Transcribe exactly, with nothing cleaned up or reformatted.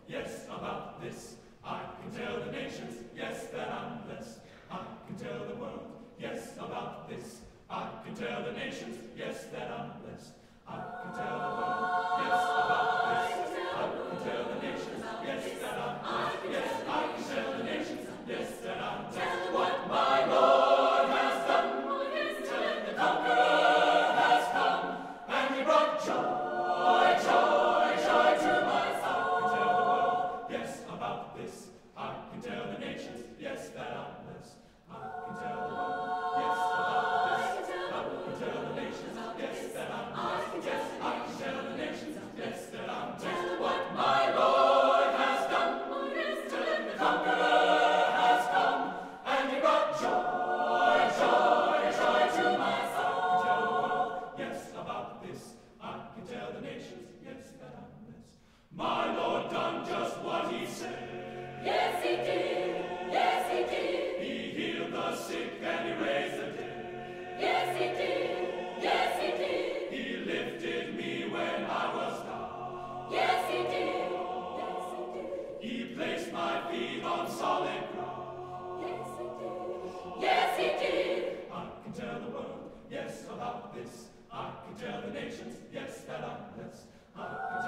yes, about this. I can tell the nations, yes, that I'm blessed. I can tell the world, yes, about this. I can tell the nations, yes, that I'm blessed. I can tell the world, yes, about this. I can tell the nations, yes, that I'm blessed. Yes, I can tell the nations, yes, that I'm blessed. What my Lord has done, till the conqueror has come, and he brought joy, joy, joy to my soul. I can tell the world, yes, about this. I can tell the nations, yes, that I'm blessed. I can tell the world, yes, about this. I can tell the nations, yes, that I'm blessed. Yes, I can tell the nations, yes, that I'm blessed. What my Lord has done, till the conqueror has come, and he brought joy, joy, joy to my soul. I can tell the world, yes, about this. I can tell the nations, yes, that I'm blessed. My Lord done just what he said. Yes, he did. Yes, he did. He healed the sick and he raised the dead. Yes, he did. Yes, he did. He lifted me when I was down. Yes, he did. Yes, he did. He placed my feet on solid ground. Yes, he did. Yes, he did. I can tell the world, yes, about this. I can tell the nations, yes, that I'm blessed. I can